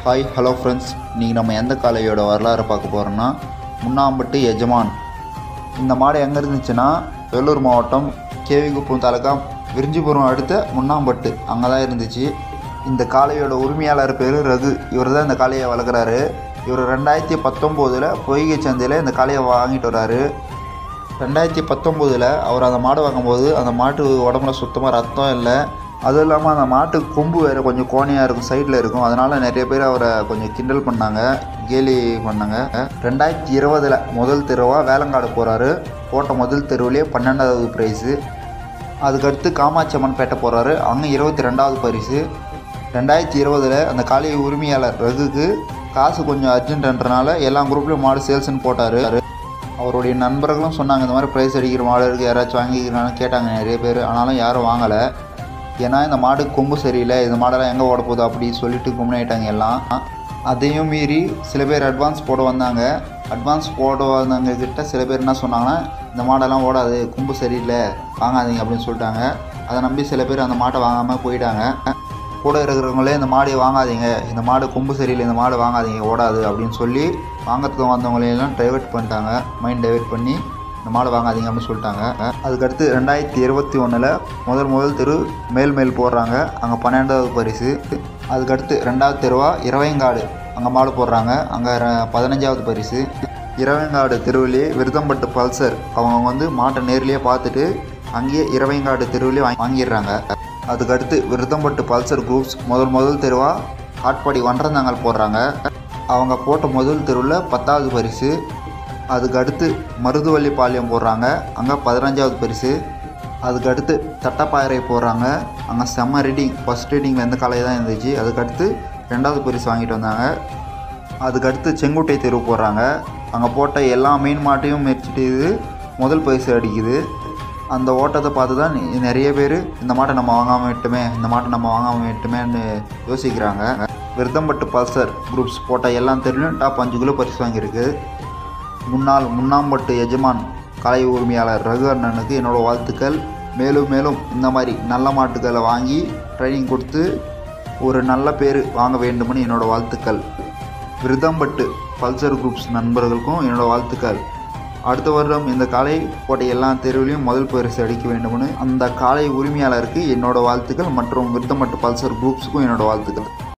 Hi hello friends, இன்றைக்கி நம்ம எந்த காளையோட வரலாறு பார்க்க போகிறோன்னா முன்னாம்பட்டு எஜமான். இந்த மாடு எங்கே இருந்துச்சுன்னா வேலூர் மாவட்டம் கேவிகுப்பம் தாலுக்கா விரிஞ்சிபுரம் அடுத்த முன்னாம்பட்டு அங்கே தான் இருந்துச்சு. இந்த காளையோட உரிமையாளர் பேர் ரகு. இவர் தான் இந்த காளையை வளர்க்குறாரு. இவர் 2019 பொய்கை சந்தையில் இந்த காளையை வாங்கிட்டு வர்றாரு. 2019 அவர் அந்த மாடு வாங்கும்போது அந்த மாட்டு உடம்புல சுத்தமாக ரத்தம் இல்லை. அதுவும் இல்லாமல் அந்த மாட்டு கொம்பு வேறு கொஞ்சம் கோணையாக இருக்கும், சைடில் இருக்கும். அதனால் நிறைய பேர் அவரை கொஞ்சம் கிண்டல் பண்ணாங்க, கேலி பண்ணாங்க. 2020 முதல் தெருவாக வேலங்காடு போகிறாரு. போட்ட முதல் தெருவிலே 12வது ப்ரைஸு. அதுக்கடுத்து காமாட்சியம்மன் பேட்டை போகிறாரு, அங்கே 22வது பரிசு. 2020 அந்த காளை உரிமையாளர் ரகுக்கு காசு கொஞ்சம் அர்ஜென்ட்ன்றனால எல்லா குரூப்லேயும் மாடு சேல்ஸ்ன்னு போட்டார். அவருடைய நண்பர்களும் சொன்னாங்க, இந்த மாதிரி ப்ரைஸ் அடிக்கிற மாடு இருக்குது, யாராச்சும் வாங்கிக்கிறான்னு கேட்டாங்க நிறைய பேர். ஆனாலும் யாரும் வாங்கலை. ஏன்னா இந்த மாடு கொம்பு சரியில்லை, இந்த மாடெல்லாம் எங்கே ஓட போகுது அப்படின்னு சொல்லிட்டு கும்பிட்டாங்க எல்லாம். அதையும் மீறி சில பேர் அட்வான்ஸ் போட வந்தாங்க. அட்வான்ஸ் போட வந்தவங்க கிட்ட சில பேர் என்ன சொன்னாங்கன்னா, இந்த மாடெல்லாம் ஓடாது, கொம்பு சரியில்லை, வாங்காதீங்க அப்படின்னு சொல்லிட்டாங்க. அதை நம்பி சில பேர் அந்த மாட்டை வாங்காமல் போயிட்டாங்க. கூட இருக்கிறவங்களே இந்த மாடை வாங்காதீங்க, இந்த மாடு கொம்பு சரியில்லை, இந்த மாடு வாங்காதீங்க, ஓடாது அப்படின்னு சொல்லி வாங்கிறதுக்கு வந்தவங்களையெல்லாம் டைவெர்ட் பண்ணிட்டாங்க. மைண்ட் டைவெர்ட் பண்ணி இந்த மாடு வாங்காதீங்க அப்படின்னு சொல்லிட்டாங்க. அதுக்கடுத்து 2021 முதல் தெரு மேல் போடுறாங்க, அங்கே 12வது பரிசு. அதுக்கடுத்து 2வது தெருவாக இரவைங்காடு, அங்கே மாடு போடுறாங்க, அங்கே 15வது பரிசு. இரவைங்காடு தெருவிலே விருதம்பட்டு பல்சர் அவங்க வந்து மாட்டை நேர்லேயே பார்த்துட்டு அங்கேயே இரவைங்காடு தெருவிலே வாங்கிடுறாங்க. அதுக்கடுத்து விருதம்பட்டு பல்சர் குரூப்ஸ் முதல் தெருவாக காட்பாடி வன்றந்தாங்கல் போடுறாங்க, அவங்க போட்ட முதல் தெருவில் 10வது பரிசு. அதுக்கடுத்து மருதுவள்ளி பாளையம் போடுறாங்க, அங்கே 15வது பரிசு. அதுக்கடுத்து தட்டப்பாறை போடுறாங்க, அங்கே செம்ம ரீடிங், ஃபஸ்ட் ரீடிங்கில் எந்த காலையை தான் இருந்துச்சு. அதுக்கடுத்து 2வது பரிசு வாங்கிட்டு வந்தாங்க. அதுக்கடுத்து செங்குட்டை தெரு போடுறாங்க, அங்கே போட்ட எல்லா மெயின் மாட்டையும் மெரிச்சிட்டு இது முதல் பரிசு அடிக்குது. அந்த ஓட்டத்தை பார்த்து தான் நிறைய பேர் இந்த மாட்டை நம்ம வாங்காமல் விட்டுமேன்னு யோசிக்கிறாங்க. விருதம்பட்டு பல்சர் குரூப்ஸ் போட்ட எல்லா தெருலையும் டாப் 5 கிலோ பரிசு வாங்கியிருக்கு. முன்னாம்பட்டு எஜமான் காளை உரிமையாளர் ரகு அண்ணனுக்கு என்னோடய வாழ்த்துக்கள். மேலும் இந்த மாதிரி நல்ல மாட்டுக்களை வாங்கி ட்ரைனிங் கொடுத்து ஒரு நல்ல பேர் வாங்க வேண்டும்னு என்னோடய வாழ்த்துக்கள். விருதம்பட்டு பல்சர் குரூப்ஸ் நண்பர்களுக்கும் என்னோடய வாழ்த்துக்கள். அடுத்த வருடம் இந்த காளை போட்ட எல்லா தெருவிலையும் முதல் பரிசு அடிக்க வேண்டும்னு அந்த காளை உரிமையாளருக்கு என்னோடய வாழ்த்துக்கள் மற்றும் விருதம்பட்டு பல்சர் குரூப்ஸுக்கும் என்னோடய வாழ்த்துக்கள்.